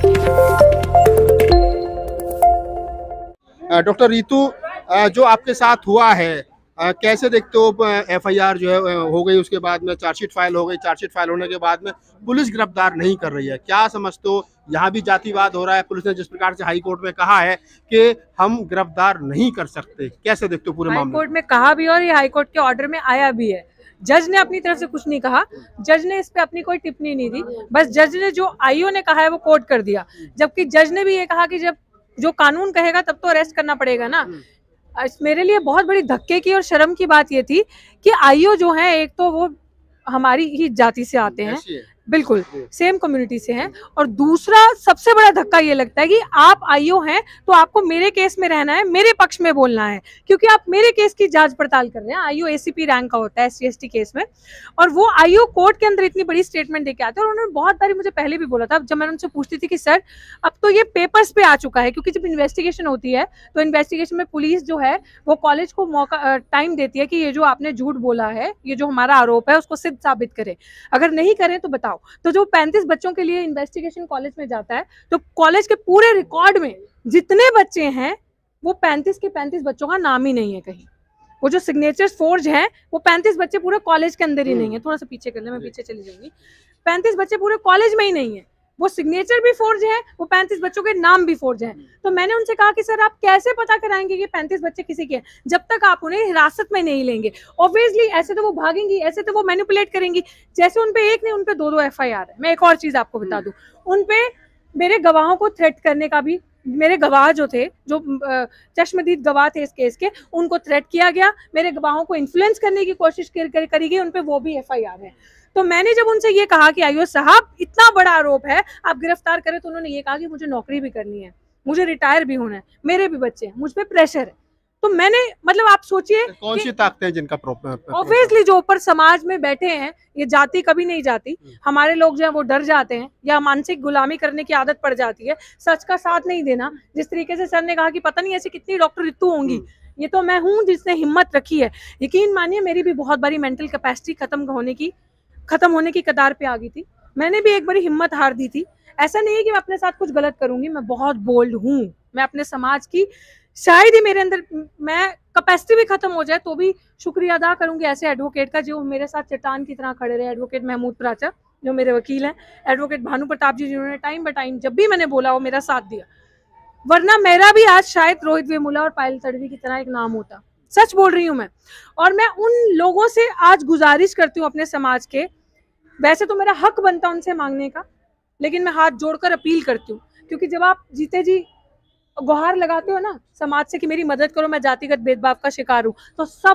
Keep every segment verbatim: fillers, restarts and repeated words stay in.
Doctor Ritu, जो आपके साथ हुआ है, कैसे देखते हो? एफआईआर जो है हो गई, उसके बाद में चार्जशीट फाइल हो गई, चार्जशीट फाइल होने के बाद में पुलिस गिरफ्तार नहीं कर रही है, क्या समझते हो? यहाँ भी जातिवाद हो रहा है। पुलिस ने जिस प्रकार से हाई कोर्ट में कहा है कि हम गिरफ्तार नहीं कर सकते, कैसे देखते हो पूरे मामले? हाई कोर्ट में कहा भी और ये हाई कोर्ट के ऑर्डर में आया भी है। जज ने अपनी तरफ से कुछ नहीं कहा, जज ने इस पे अपनी कोई टिप्पणी नहीं दी, बस जज ने जो आईओ ने कहा है वो कोर्ट कर दिया। जबकि जज ने भी ये कहा कि जब जो कानून कहेगा तब तो अरेस्ट करना पड़ेगा ना। मेरे लिए बहुत बड़ी धक्के की और शर्म की बात ये थी कि आईओ जो है, एक तो वो हमारी ही जाति से आते हैं, बिल्कुल सेम कम्युनिटी से हैं, और दूसरा सबसे बड़ा धक्का ये लगता है कि आप आईओ हैं तो आपको मेरे केस में रहना है, मेरे पक्ष में बोलना है, क्योंकि आप मेरे केस की जांच पड़ताल कर रहे हैं। आईओ एसीपी रैंक का होता है S C S T case में, और वो आईओ कोर्ट के अंदर इतनी बड़ी स्टेटमेंट देके आते हैं। और उन्होंने बहुत बारी मुझे पहले भी बोला था, जब मैंने उनसे पूछती थी कि सर अब तो ये पेपर्स पे आ चुका है, क्योंकि जब इन्वेस्टिगेशन होती है तो इन्वेस्टिगेशन में पुलिस जो है वो कॉलेज को मौका टाइम देती है कि ये जो आपने झूठ बोला है, ये जो हमारा आरोप है उसको सिद्ध साबित करे, अगर नहीं करें तो बताओ। तो जो पैंतीस बच्चों के लिए इन्वेस्टिगेशन कॉलेज में जाता है, तो कॉलेज के पूरे रिकॉर्ड में जितने बच्चे हैं वो पैंतीस के पैंतीस बच्चों का नाम ही नहीं है कहीं। वो जो सिग्नेचर्स फोर्ज हैं वो पैंतीस बच्चे पूरे कॉलेज के अंदर ही नहीं है। थोड़ा सा पीछे कर ले, मैं पीछे चली जाऊंगी। पैंतीस बच्चे पूरे कॉलेज में ही नहीं है, वो सिग्नेचर भी फोर्ज है, वो पैंतीस बच्चों के नाम भी फोर्ज हैं। तो मैंने उनसे कहा कि सर आप कैसे पता कराएंगे कि पैंतीस बच्चे किसी के हैं जब तक आप उन्हें हिरासत में नहीं लेंगे? ऑब्वियसली ऐसे तो वो भागेंगी, ऐसे तो वो मैनिपुलेट करेंगी। जैसे उनपे एक नहीं, उनपे दो दो एफ आई आर है। मैं एक और चीज आपको बता दूं, उनपे मेरे गवाहों को थ्रेट करने का भी, मेरे गवाह जो थे, जो चश्मदीद गवाह थे इस केस के, उनको थ्रेट किया गया। मेरे गवाहों को इन्फ्लुएंस करने की कोशिश कर, कर, करी गई, उनपे वो भी एफ आई आर है। तो मैंने जब उनसे ये कहा कि आईओ साहब इतना बड़ा आरोप है, आप गिरफ्तार करें, तो उन्होंने ये कहा कि मुझे नौकरी भी करनी है, मुझे रिटायर भी होना है, मेरे भी बच्चे हैं, मुझ पे प्रेशर है। तो मैंने, मतलब आप सोचिए कौन सी ताकतें हैं जिनका प्रॉब्लम? ऑब्वियसली जो ऊपर समाज में बैठे हैं, ये जाति कभी नहीं जाती, हमारे लोग जो है वो डर जाते हैं या मानसिक गुलामी करने की आदत पड़ जाती है, सच का साथ नहीं देना। जिस तरीके से सर ने कहा कि पता नहीं ऐसी कितनी डॉक्टर रितु होंगी, ये तो मैं हूँ जिसने हिम्मत रखी है। यकीन मानिए मेरी भी बहुत बारी मेंटल कैपेसिटी खत्म होने की खत्म होने की कतार पे आ गई थी। मैंने भी एक बारी हिम्मत हार दी थी। ऐसा नहीं है कि मैं अपने साथ कुछ गलत करूंगी, मैं बहुत बोल्ड हूँ। मैं अपने समाज की, शायद ही मेरे अंदर मैं कैपेसिटी भी खत्म हो जाए तो भी शुक्रिया अदा करूंगी ऐसे एडवोकेट का जो मेरे साथ चट्टान की तरह खड़े रहे। एडवोकेट महमूद प्राचा जो मेरे वकील हैं, एडवोकेट भानु प्रताप जी जिन्होंने टाइम बाय टाइम जब भी मैंने बोला वो मेरा साथ दिया, वरना मेरा भी आज शायद रोहित वेमुला और पायल तड़वी की तरह एक नाम होता। सच बोल रही हूँ मैं। और मैं उन लोगों से आज गुजारिश करती हूँ अपने समाज के, वैसे तो मेरा हक बनता उनसे मांगने का, लेकिन मैं हाथ जोड़कर अपील करती हूँ, क्योंकि जब आप जीते जी गुहार लगाते हो ना समाज से कि मेरी मदद करो, मैं जातिगत भेदभाव का शिकार हूँ, तो सब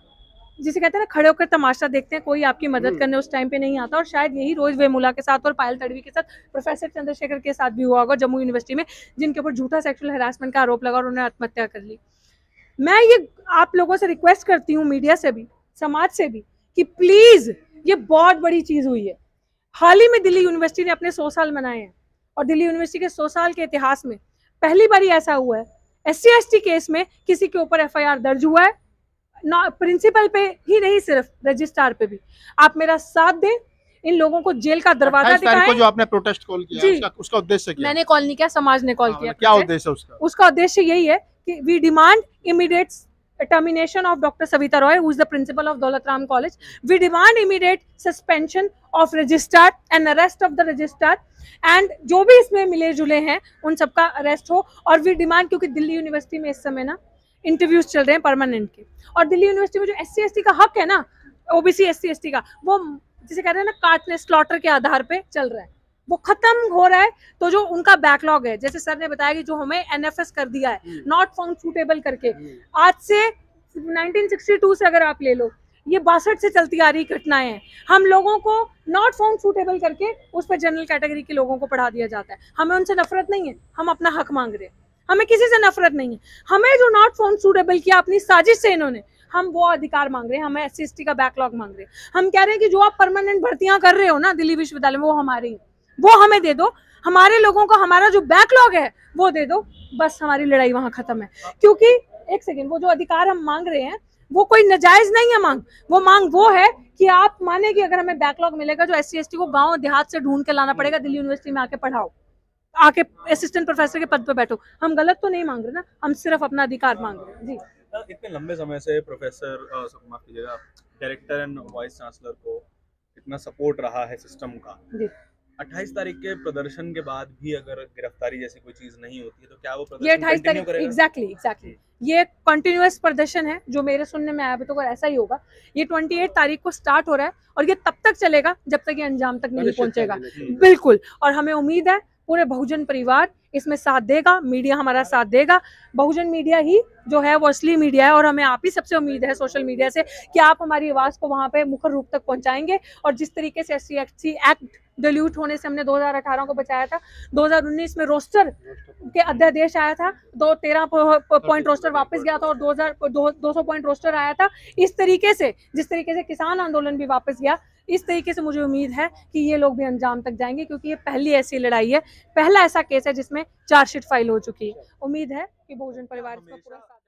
जिसे कहते हैं ना खड़े होकर तमाशा देखते हैं, कोई आपकी मदद करने उस टाइम पे नहीं आता। और शायद यही रोहित वेमुला के साथ और पायल तड़वी के साथ, प्रोफेसर चंद्रशेखर के साथ भी हुआ होगा जम्मू यूनिवर्सिटी में, जिनके ऊपर झूठा सेक्सुअल हैरासमेंट का आरोप लगा और उन्होंने आत्महत्या कर ली। मैं ये आप लोगों से रिक्वेस्ट करती हूँ, मीडिया से भी, समाज से भी, कि प्लीज ये बहुत बड़ी चीज हुई है। हाल ही में दिल्ली यूनिवर्सिटी ने अपने सौ साल मनाए हैं, और दिल्ली यूनिवर्सिटी के सौ साल के इतिहास में पहली बार ऐसा हुआ है S C S T case में किसी के ऊपर एफ आई आर दर्ज हुआ है, ना प्रिंसिपल पे ही नहीं, सिर्फ रजिस्ट्रार पे भी। आप मेरा साथ दें, इन लोगों को जेल का दरवाजा दिखाएं। जो आपने प्रोटेस्ट कॉल किया है, उसका, उसका उद्देश्य क्या? मैंने कॉल नहीं किया, समाज ने कॉल किया। क्या उद्देश्य उसका? उसका उद्देश्य यही है कि we demand immediate termination of Doctor Savita Roy, who is the principal of Daulat Ram College. We demand immediate suspension of registrar and arrest of the registrar, and जो भी इसमें मिले जुले हैं उन सबका अरेस्ट हो। और वी डिमांड, क्योंकि दिल्ली यूनिवर्सिटी में इस समय ना इंटरव्यूज चल रहे हैं परमानेंट के, और दिल्ली यूनिवर्सिटी में जो एस सी एस टी का हक है ना, OBC S C S T का, वो जिसे कहते हैं ना काटने स्लॉटर के आधार पे चल रहा है, वो खत्म हो रहा है। तो जो उनका बैकलॉग है, जैसे सर ने बताया कि जो हमें एन एफ एस कर दिया है, नॉट फाउंड सूटेबल करके, आज से नाइनटीन सिक्सटी टू से अगर आप ले लो, ये बासठ से चलती आ रही घटनाएं हैं। हम लोगों को नॉट फाउंड सूटेबल करके उस पर जनरल कैटेगरी के लोगों को पढ़ा दिया जाता है। हमें उनसे नफरत नहीं है, हम अपना हक मांग रहे हैं, हमें किसी से नफरत नहीं है। हमें जो नॉट फाउंड सूटेबल किया अपनी साजिश से इन्होंने, हम वो अधिकार मांग रहे हैं, हमें एस सी एस टी का बैकलॉग मांग रहे हैं। हम कह रहे हैं कि जो आप परमानेंट भर्तियां कर रहे हो ना दिल्ली विश्वविद्यालय में, वो हमारी, वो हमें दे दो। हमारे लोगों को हमारा जो बैकलॉग है वो दे दो, बस हमारी लड़ाई वहां खत्म है। क्योंकि एक सेकेंड, वो जो अधिकार हम मांग रहे हैं वो कोई नाजायज नहीं है मांग। वो मांग वो है कि आप माने कि अगर हमें बैकलॉग मिलेगा जो एस सी एस टी को गांव देहात से ढूंढ के लाना पड़ेगा, दिल्ली यूनिवर्सिटी में आके पढ़ाओ। आके असिस्टेंट प्रोफेसर के पद पे बैठो। हम गलत तो नहीं मांग रहे ना, हम सिर्फ अपना अधिकार मांग रहे हैं। जी अ, इतने लंबे समय से प्रोफेसर अ, स- माफ कीजिएगा, डायरेक्टर एंड वाइस चांसलर को इतना सपोर्ट रहा है सिस्टम का। जी अट्ठाईस तारीख के प्रदर्शन के बाद भी अगर गिरफ्तारी जैसी कोई चीज नहीं होती है तो क्या वो ये प्रदर्शन अट्ठाईस कंटिन्यू तारीख करेगा? एग्जैक्टली एग्जैक्टली ये कंटिन्यूअस प्रदर्शन है जो मेरे सुनने में आया अभी तो अगर ऐसा ही होगा। ये अट्ठाईस तारीख को स्टार्ट हो रहा है और ये तब तक चलेगा जब तक ये अंजाम तक नहीं पहुंचेगा। बिल्कुल, और हमें उम्मीद है पूरे बहुजन परिवार इसमें साथ देगा, मीडिया हमारा साथ देगा। बहुजन मीडिया ही जो है वो असली मीडिया है और हमें आप ही सबसे उम्मीद है सोशल मीडिया से कि आप हमारी आवाज को वहां पे मुखर रूप तक पहुंचाएंगे। और जिस तरीके से एस सी एक्ट डिल्यूट होने से हमने दो हज़ार अठारह को बचाया था, दो हज़ार उन्नीस में रोस्टर के अध्यादेश आया था, दो तेरह पॉइंट रोस्टर वापस गया था और दो हजार दो सौ पॉइंट रोस्टर आया था। इस तरीके से जिस तरीके से किसान आंदोलन भी वापस गया, इस तरीके से मुझे उम्मीद है कि ये लोग भी अंजाम तक जाएंगे, क्योंकि ये पहली ऐसी लड़ाई है, पहला ऐसा केस है जिसमें चार्जशीट फाइल हो चुकी है। उम्मीद है कि बहुजन परिवार इसका पूरा साथ